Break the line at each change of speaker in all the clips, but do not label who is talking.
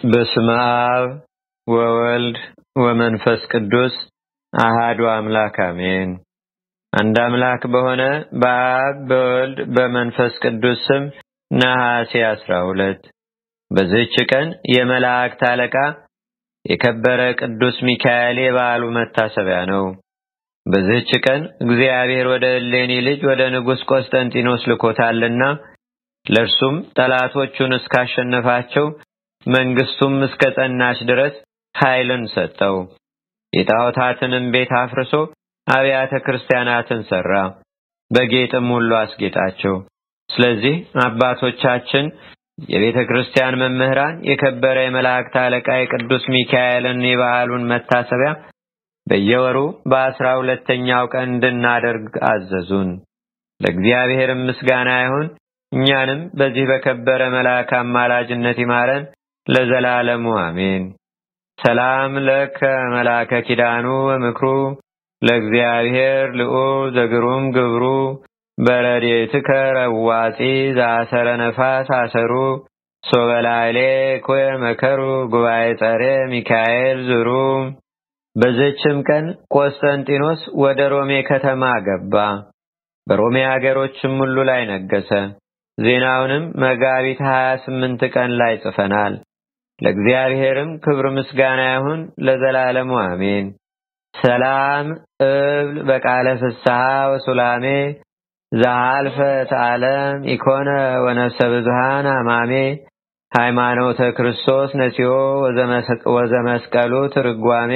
በስመ አብ ወወልድ ወመንፈስ ቅዱስ አሐዱ አምላክ አሜን። አንድ አምላክ በሆነ በአብ በወልድ በመንፈስ ቅዱስ ስም ነሐሴ 12 በዚህች ቀን የመላእክት አለቃ የከበረ ቅዱስ ሚካኤል የበዓሉ መታሰቢያ ነው። በዚህች ቀን እግዚአብሔር ወደ እሌኒ ልጅ ወደ ንጉሥ ቆስጠንጢኖስ ልኮታልና ለእርሱም ጠላቶቹን እስካሸነፋቸው መንግስቱም እስከ ጸናች ድረስ ኃይልን ሰጠው። የጣዖታትንም ቤት አፍርሶ አብያተ ክርስቲያናትን ሰራ፣ በጌጥም ሁሉ አስጌጣቸው። ስለዚህ አባቶቻችን የቤተ ክርስቲያን መምህራን የከበረ የመላእክት አለቃ የቅዱስ ሚካኤልን የበዓሉን መታሰቢያ በየወሩ በ12ኛው ቀን እንድናደርግ አዘዙን። ለእግዚአብሔር ምስጋና ይሁን። እኛንም በዚህ በከበረ መልአክ አማላጅነት ይማረን ለዘላለሙ አሜን። ሰላም ለከ መልአከ ኪዳኑ ወምክሩ ለእግዚአብሔር ልዑል ዘግሩም ግብሩ በረድኤትከ ረዋፂ ዘአሰረ ነፋስ አሰሩ ሶበላይሌ ኮየ መከሩ ጉባኤ ጸሬ ሚካኤል ዝሩ። በዚህችም ቀን ቆስጠንጢኖስ ወደ ሮሜ ከተማ ገባ፣ በሮሜ አገሮችም ሁሉ ላይ ነገሰ። ዜናውንም መጋቢት 28 ቀን ላይ ጽፈናል። ለእግዚአብሔርም ክብር ምስጋና ይሁን ለዘላለሙ አሜን። ሰላም እብል በቃለ ፍስሐ ወሱላሜ ዘአልፈ ተዓለም ኢኮነ ወነፍሰ ብዙሃን አማሜ ሃይማኖተ ክርስቶስ ነሲዮ ወዘመስቀሉ ትርጓሜ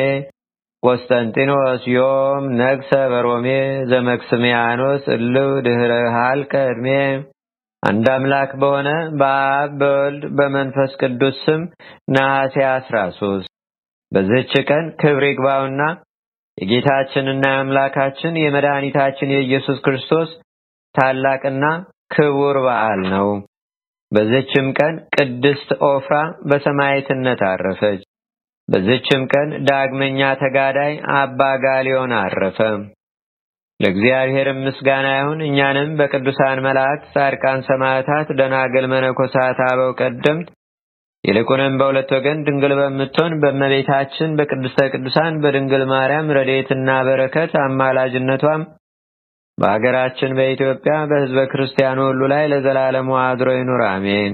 ቆስጠንጢኖስ ዮም ነግሰ በሮሜ ዘመክስሚያኖስ እልው ድህረ ሀልቀ ዕድሜ። አንድ አምላክ በሆነ በአብ በወልድ በመንፈስ ቅዱስ ስም ነሐሴ 13 በዚህች ቀን ክብር ይግባውና የጌታችንና የአምላካችን የመድኃኒታችን የኢየሱስ ክርስቶስ ታላቅና ክቡር በዓል ነው። በዚህችም ቀን ቅድስት ኦፍራ በሰማዕትነት አረፈች። በዚህችም ቀን ዳግመኛ ተጋዳይ አባ ጋሊዮን አረፈ። ለእግዚአብሔር ምስጋና ይሁን። እኛንም በቅዱሳን መላእክት፣ ጻድቃን፣ ሰማዕታት፣ ደናግል፣ መነኮሳት፣ አበው ቀደምት ይልቁንም በሁለት ወገን ድንግል በምትሆን በእመቤታችን በቅድስተ ቅዱሳን በድንግል ማርያም ረድኤትና በረከት አማላጅነቷም በአገራችን በኢትዮጵያ በሕዝበ ክርስቲያኑ ሁሉ ላይ ለዘላለሙ አድሮ ይኑር አሜን።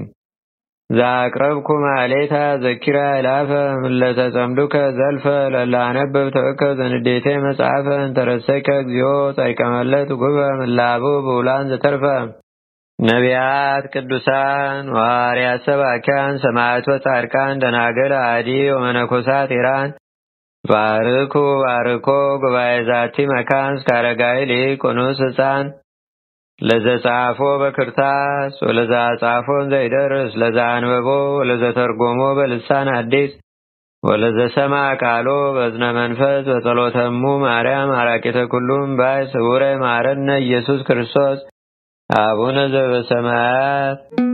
ዛቅረብኩ ማሌታ ዘኪራ ይላፈ ለተጸምዱከ ዘልፈ ለላነብብ ተወከ ዘንዴቴ መጽሐፈ እንተረሰከ እግዚኦ ጻይቀመለት ጉበ ምላቡ በውላን ዘተርፈ ነቢያት፣ ቅዱሳን፣ ዋርያት፣ ሰባኪያን፣ ሰማዕት፣ ጻድቃን፣ ደናግል፣ አዲ ወመነኮሳት ኢራን ባርኩ ባርኮ ጉባኤ ዛቲ መካን እስካረጋይ ሊቁኑስ ሕፃን ለዘጻፎ በክርታስ ወለዛ ጻፎን ዘይደርስ ለዛ አንበቦ ወለዘ ተርጎሞ በልሳን አዲስ ወለዘ ሰማ ቃሎ በዝነ መንፈስ በጸሎተሙ ማርያም አራቂተ ኩሉም ባይ ስውረ ማረነ ኢየሱስ ክርስቶስ አቡነ ዘበሰማያት